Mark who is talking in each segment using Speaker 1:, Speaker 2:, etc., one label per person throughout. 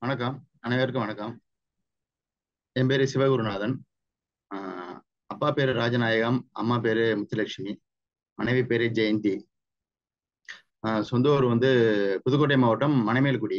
Speaker 1: வணக்கம். அனைவருக்கும் வணக்கம். என் பேரு சிவகுருநாதன். ஆஹ் அப்பா பேரு ராஜநாயகம், அம்மா பேரு முத்துலட்சுமி, மனைவி பேரு ஜெயந்தி. சொந்த ஊர் வந்து புதுக்கோட்டை மாவட்டம் மணமேல்குடி.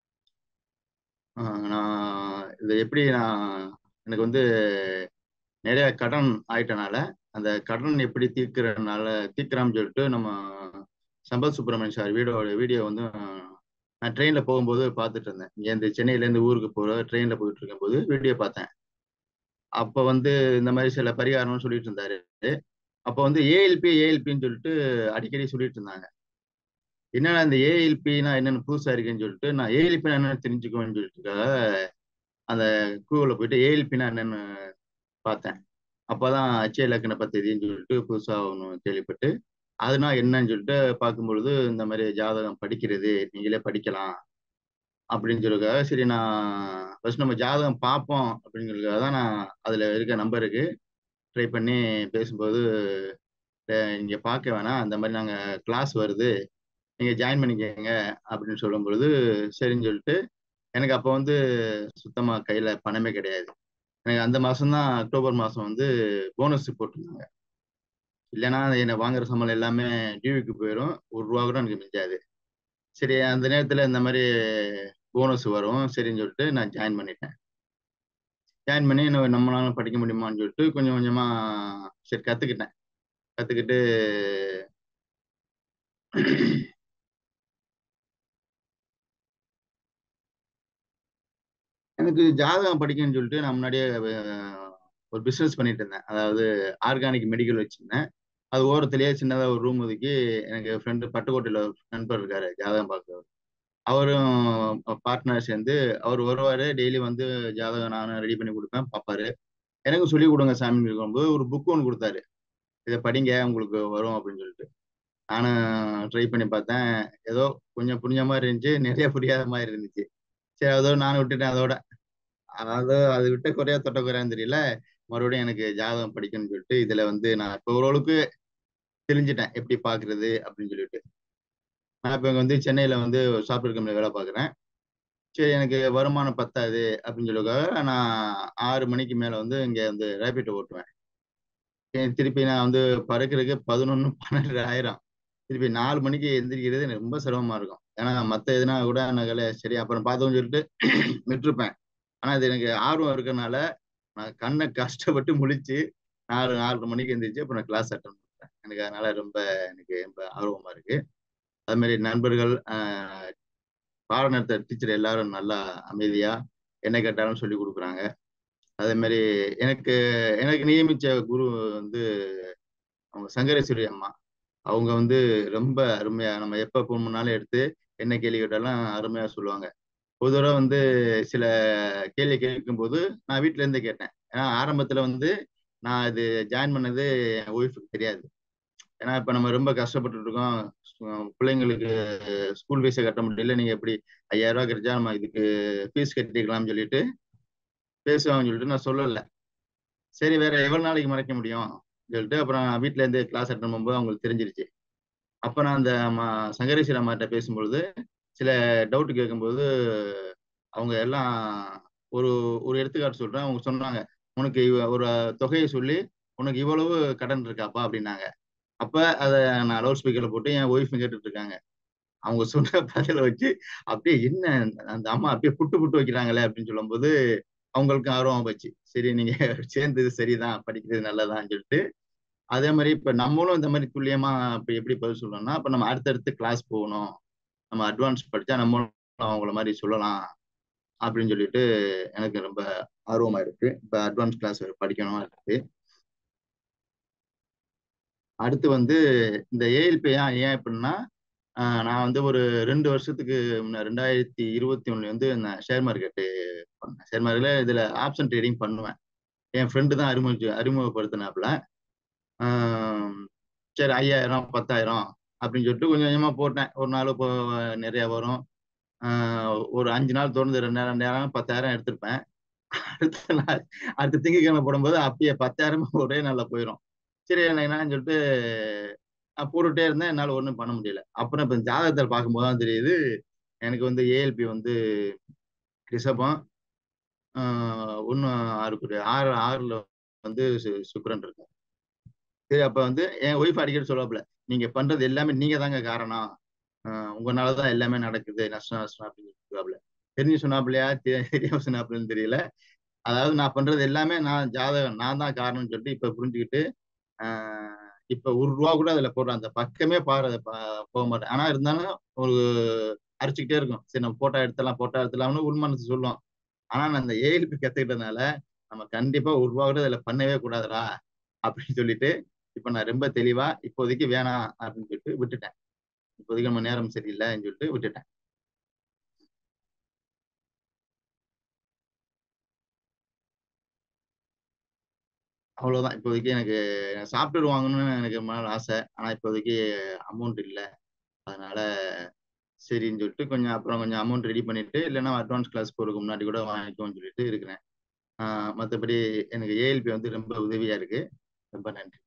Speaker 1: இது எப்படி எனக்கு வந்து நிறைய கடன் ஆயிட்டனால அந்த கடன் எப்படி தீர்க்கலாம்னு சொல்லிட்டு நம்ம சம்பத் சுப்பிரமணியம் சார் வீடியோ வந்து நான் ட்ரெயின்ல போகும்போது பார்த்துட்டு இருந்தேன். இங்கேருந்து சென்னையிலேருந்து ஊருக்கு ட்ரெயின்ல போயிட்டு இருக்கும்போது வீடியோ பார்த்தேன். அப்ப வந்து இந்த மாதிரி சில பரிகாரம்னு சொல்லிட்டு இருந்தாரு. அப்ப வந்து ஏஎல்பின்னு சொல்லிட்டு அடிக்கடி சொல்லிட்டு இருந்தாங்க. என்னன்னா இந்த ஏஎல்பினா என்னன்னு புதுசா இருக்குன்னு சொல்லிட்டு நான் ஏஎல்பினா என்னன்னு தெரிஞ்சுக்குவேன்னு சொல்லிட்டுக்காக அந்த கூகுள்ல போயிட்டு ஏஎல்பினா என்னன்னு பார்த்தேன். அப்பதான் அச்சய இலக்கண பத்ததின்னு சொல்லிட்டு புதுசா ஒன்று கேள்விப்பட்டு அதுனா என்னன்னு சொல்லிட்டு பார்க்கும்பொழுது இந்த மாதிரி ஜாதகம் படிக்கிறது நீங்களே படிக்கலாம் அப்படின்னு சொல்லிருக்காக. சரி, நான் ஃபர்ஸ்ட் நம்ம ஜாதகம் பார்ப்போம் அப்படிங்கிறதுக்காக தான் நான் அதுல இருக்க நம்பருக்கு ட்ரை பண்ணி பேசும்போது, இங்க பார்க்க வேணாம், அந்த மாதிரி நாங்க கிளாஸ் வருது, நீங்க ஜாயின் பண்ணிக்கங்க அப்படின்னு சொல்லும் பொழுது சரின்னு சொல்லிட்டு எனக்கு அப்போ வந்து சுத்தமா கையில பணமே கிடையாது. எனக்கு அந்த மாசம்தான் அக்டோபர் மாசம் வந்து போனஸ் போட்டிருந்தாங்க. இல்லைன்னா என்னை வாங்குற சம்பளம் எல்லாமே டியூக்கு போயிடும், ஒரு ரூபா கூட எனக்கு மிஞ்சாது. சரி, அந்த நேரத்துல இந்த மாதிரி போனஸ் வரும் சரின்னு சொல்லிட்டு நான் ஜாயின் பண்ணிட்டேன். ஜாயின் பண்ணி நம்மளால படிக்க முடியுமான்னு சொல்லிட்டு கொஞ்சம் கொஞ்சமா சரி கத்துக்கிட்டேன். கத்துக்கிட்டு எனக்கு ஜாதகம் படிக்கணும்னு சொல்லிட்டு நான் முன்னாடியே ஒரு பிசினஸ் பண்ணிட்டு இருந்தேன். அதாவது ஆர்கானிக் மெடிக்கல் வச்சிருந்தேன். அது ஓரத்திலேயே சின்னதா ஒரு ரூம் ஒதுக்கி எனக்கு ஃப்ரெண்டு பட்டுக்கோட்டையில ஒரு நண்பர் இருக்காரு ஜாதகம் பார்க்குறவர். அவரும் பார்ட்னர் சேர்ந்து அவர் வருவாரு, டெய்லி வந்து ஜாதகம் நானும் ரெடி பண்ணி கொடுப்பேன், பார்ப்பாரு. எனக்கும் சொல்லிக் கொடுங்க சாமின்னு இருக்கும்போது ஒரு புக் ஒன்று கொடுத்தாரு. இதை படிங்க உங்களுக்கு வரும் அப்படின்னு சொல்லிட்டு நானும் ட்ரை பண்ணி பார்த்தேன். ஏதோ கொஞ்சம் புரிஞ்ச மாதிரி இருந்துச்சு, நிறைய புரியாத மாதிரி இருந்துச்சு. சரி, அதோ நானும் விட்டுட்டேன் அதோட. அதாவது அது விட்ட குறையா தொட்ட குறையான்னு தெரியல. மறுபடியும் எனக்கு ஜாதகம் படிக்கணும்னு சொல்லிட்டு இதுல வந்து நான் இப்போ ஓரளவுக்கு தெரிஞ்சுட்டேன் எப்படி பாக்குறது அப்படின்னு சொல்லிட்டு. நான் இப்ப இங்க வந்து சென்னையில வந்து ஒரு சாஃப்ட்வேர் கம்பெனில வேலை பார்க்குறேன். சரி, எனக்கு வருமானம் பத்தாது அப்படின்னு சொல்லுறதுக்காக நான் 6 மணிக்கு மேல வந்து இங்க வந்து ரேபிட்டோ ஓட்டுவேன். திருப்பி நான் வந்து பறக்கிறதுக்கு 11 12 ஆயிரம். திருப்பி 4 மணிக்கு எந்திரிக்கிறது எனக்கு ரொம்ப சிரமமா இருக்கும். ஏன்னா மத்த எதுனா கூட நான் சரி அப்புறம் பார்த்தோம்னு சொல்லிட்டு விட்டுருப்பேன். ஆனா இது எனக்கு ஆர்வம் இருக்கறனால நான் கண்ணை கஷ்டப்பட்டு முழிச்சு 4:30 மணிக்கு எந்திரிச்சு அப்புறம் கிளாஸ் அட்டன் பண்றேன். எனக்கு அதனால எனக்கு ரொம்ப ஆர்வமா இருக்கு. அது மாதிரி நண்பர்கள், பாடம் நடத்துற டீச்சர் எல்லாரும் நல்லா அமைதியா என்ன கேட்டாலும் சொல்லி கொடுக்குறாங்க. அதே மாதிரி எனக்கு எனக்கு நியமிச்ச குரு வந்து அவங்க சங்கரேஸ்வரி அம்மா. அவங்க வந்து ரொம்ப அருமையா நம்ம எப்ப போனாலும் எடுத்து என்ன கேள்வி கேட்டாலும் அருமையா சொல்லுவாங்க. ஒரு தடவை வந்து சில கேள்வி கேட்கும் போது நான் வீட்ல இருந்தே கேட்டேன். ஏன்னா ஆரம்பத்துல வந்து நான் இது ஜாயின் பண்ணது என் ஒய்ஃபுக்கு தெரியாது. ஏன்னா இப்ப நம்ம ரொம்ப கஷ்டப்பட்டுட்டு இருக்கோம். பிள்ளைங்களுக்கு ஸ்கூல் ஃபீஸை கட்ட முடியல, நீங்க எப்படி 5000 ரூபாய் கிடைச்சா நம்ம இதுக்கு ஃபீஸ் கட்டிக்கலாம்னு சொல்லிட்டு பேசுவாங்கன்னு சொல்லிட்டு நான் சொல்லல. சரி, வேற எவ்வளவு நாளைக்கு மறைக்க முடியும் சொல்லிட்டு அப்புறம் வீட்ல இருந்து கிளாஸ் அட்டன் பண்ணும்போது அவங்களுக்கு தெரிஞ்சிருச்சு. அப்ப நான் அந்த சங்கரேஸ்வரி அம்மாட்ட பேசும்பொழுது சில டவுட் கேட்கும்போது அவங்க எல்லாம் ஒரு ஒரு எடுத்துக்காட்டு சொல்றேன். அவங்க சொன்னாங்க, உனக்கு ஒரு தொகையை சொல்லி உனக்கு இவ்வளவு கடன் இருக்காப்பா அப்படின்னாங்க. அப்ப அதை நான் லவுட் ஸ்பீக்கர்ல போட்டு என் ஒய்ஃப் கேட்டுட்டு இருக்காங்க. அவங்க சொன்ன பதில வச்சு அப்படியே என்ன அந்த அம்மா அப்படியே புட்டு புட்டு வைக்கிறாங்களே அப்படின்னு சொல்லும்போது அவங்களுக்கு ஆர்வம் போச்சு. சரி, நீங்க சேர்ந்தது சரிதான், படிக்கிறது நல்லதான்னு சொல்லிட்டு அதே மாதிரி இப்ப நம்மளும் இந்த மாதிரி துல்லியமா இப்ப எப்படி பதில் சொல்லணும்னா இப்ப நம்ம அடுத்தடுத்து கிளாஸ் போகணும், நம்ம அட்வான்ஸ் படிச்சா நம்மளும் அவங்கள மாதிரி சொல்லலாம் அப்படின்னு சொல்லிட்டு எனக்கு ரொம்ப ஆர்வமா இருக்கு. இப்ப அட்வான்ஸ் கிளாஸ் படிக்கணும் இருக்கு. அடுத்து வந்து இந்த ஏஎல்பி ஏன் எப்படின்னா நான் வந்து ஒரு 2 வருஷத்துக்கு முன்ன 2021 வந்து நான் ஷேர் மார்க்கெட்டு பண்ணேன். ஷேர் மார்க்கெட்ல இதுல ஆப்ஷன் ட்ரேடிங் பண்ணுவேன். என் ஃப்ரெண்டு தான் அறிமுகப்படுத்தினாப்புல. ஆஹ் சரி, 5000 10,000 அப்படின்னு சொல்லிட்டு கொஞ்சம் கொஞ்சமா போட்டேன். ஒரு நாள் இப்போ நிறைய வரும். ஒரு 5 நாள் தொடர்ந்து 2,000 10,000 எடுத்திருப்பேன். அடுத்த நாள் அடுத்த திங்கட்கிழமை போடும்போது அப்பயே 10,000 ஒரே நாள்ல போயிடும். சரி, என்னன்னு சொல்லிட்டு நான் போட்டுட்டே இருந்தேன். என்னால ஒண்ணும் பண்ண முடியல. அப்புறம் இப்ப ஜாதகத்தை பார்க்கும்போது தான் தெரியுது எனக்கு வந்து ஏஎல்பி வந்து ரிஷபம், ஒன்னு 6 ஆறு 6ல வந்து சுக்கிரன் இருக்கு. சரி, அப்ப வந்து என் ஒய்ஃப் அடிக்கடி சொல்லுவாப்புல, நீங்க பண்றது எல்லாமே நீங்க தாங்க காரணம். உங்களாலதான் எல்லாமே நடக்குது, நஷ்டம் நஷ்டம் அப்படின்னு சொல்லுவாப்புல. தெரிஞ்சு சொன்னாப்புலையா தெரியாம சொன்னாப்புலன்னு தெரியல. அதாவது நான் பண்றது எல்லாமே நான் ஜாதகம் நான் தான் காரணம்னு சொல்லிட்டு இப்ப புரிஞ்சுக்கிட்டு, இப்ப ரூபா கூட அதுல போடுற அந்த பக்கமே போக மாட்டேன். ஆனா இருந்தாலும் ஒரு அரிச்சுக்கிட்டே இருக்கும். சரி, நம்ம போட்டோ எடுத்துலாம்னு உள் மனசு சொல்லும். ஆனா நான் அந்த ஏஎல்பி கத்துக்கிட்டதுனால நம்ம கண்டிப்பா ரூபா கூட அதுல பண்ணவே கூடாதுடா அப்படின்னு சொல்லிட்டு இப்ப நான் ரொம்ப தெளிவா இப்போதைக்கு வேணாம் அப்படின்னு சொல்லிட்டு விட்டுட்டேன். இப்போதைக்கு நம்ம நேரம் சரியில்லைன்னு சொல்லிட்டு விட்டுட்டேன். அவ்வளவுதான். இப்போதைக்கு எனக்கு சாஃப்ட்வேர் வாங்கணும்னு எனக்கு ரொம்ப நாள் ஆசை. ஆனா இப்போதைக்கு அமௌண்ட் இல்ல. அதனால சரின்னு சொல்லிட்டு அப்புறம் கொஞ்சம் அமௌண்ட் ரெடி பண்ணிட்டு, இல்லைன்னா அட்வான்ஸ் கிளாஸ் போறதுக்கு முன்னாடி கூட வாங்கிக்குவோம்னு சொல்லிட்டு இருக்கிறேன். மற்றபடி எனக்கு ஏஎல்பி வந்து ரொம்ப உதவியா இருக்கு. ரொம்ப நன்றி.